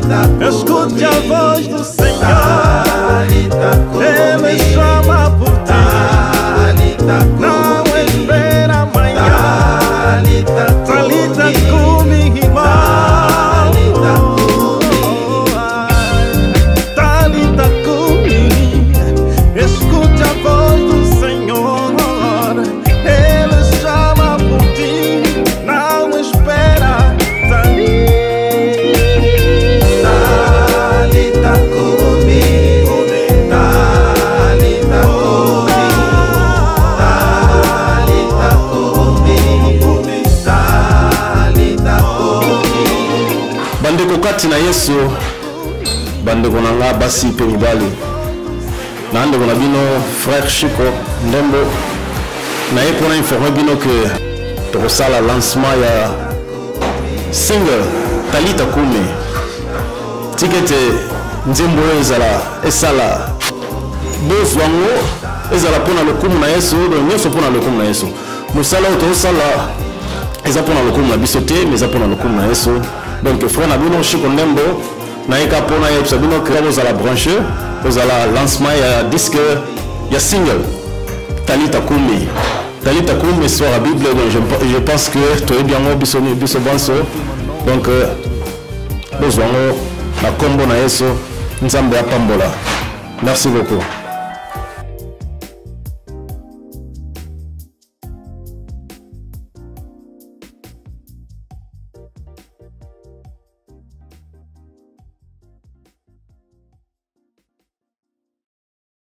Escute a voz do Senhor, Ele chama por ti. Não espera amanhã. Talita cumi, irmão. Talita cumi. Escute a voz do Senhor, Ele chama por ti. Não espera. Talita cumi, Talita cumi, Talita cumi, Talita cumi. Bandeko kati na Yesu, bandeko na nga basi pe mibali. Na ndeko na bino frère Chico Ndembo. Na ye pona informer bino que tokosala lancement ya single Talita Kumi. Tikete nzembo ezala esala bozwango ezala pona lokumu na Yesu, nyonso pona lokumu na Yesu. Musala otosala eza pona lokumu na biso te, mais eza pona lokumu na Yesu. Donc frère na bino Chico Ndembo na yeka pona ye bino que bozala branché, bozala lancement ya disque ya single Talita Kumi. Talita Kumi sur la Bible, donc je pense que tu es bien biso banso. Donc bozwango na kombo na Yesu nzambe apambola. Merci beaucoup.